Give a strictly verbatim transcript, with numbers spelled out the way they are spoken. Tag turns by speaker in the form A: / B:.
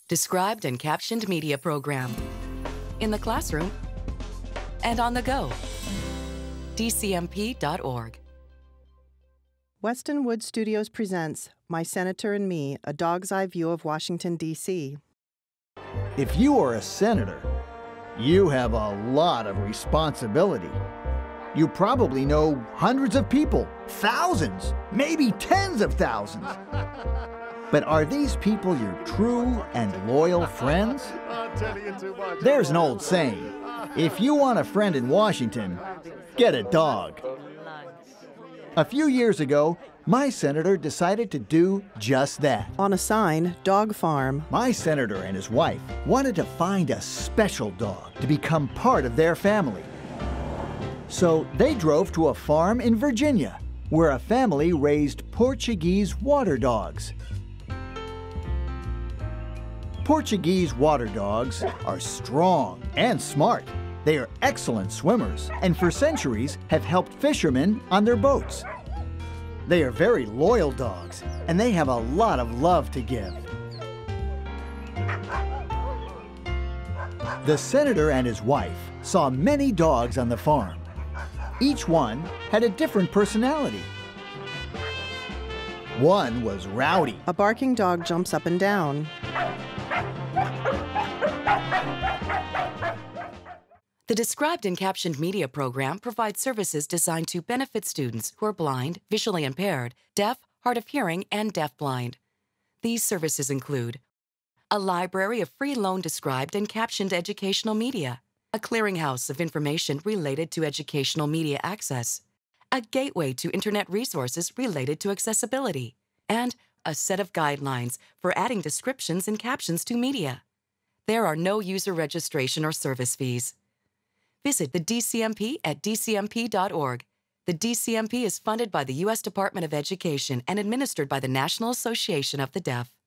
A: Described and captioned media program. In the classroom and on the go. D C M P dot org.
B: Weston Wood Studios presents My Senator and Me, a Dog's Eye View of Washington, D C
C: If you are a senator, you have a lot of responsibility. You probably know hundreds of people, thousands, maybe tens of thousands. But are these people your true and loyal friends? There's an old saying, if you want a friend in Washington, get a dog. A few years ago, my senator decided to do just that.
B: On a sign, Dog Farm.
C: My senator and his wife wanted to find a special dog to become part of their family. So they drove to a farm in Virginia, where a family raised Portuguese water dogs. Portuguese water dogs are strong and smart. They are excellent swimmers and for centuries have helped fishermen on their boats. They are very loyal dogs and they have a lot of love to give. The senator and his wife saw many dogs on the farm. Each one had a different personality. One was rowdy.
B: A barking dog jumps up and down.
A: The Described and Captioned Media program provides services designed to benefit students who are blind, visually impaired, deaf, hard of hearing, and deafblind. These services include a library of free loan described and captioned educational media, a clearinghouse of information related to educational media access, a gateway to Internet resources related to accessibility, and a set of guidelines for adding descriptions and captions to media. There are no user registration or service fees. Visit the D C M P at D C M P dot org. The D C M P is funded by the U S Department of Education and administered by the National Association of the Deaf.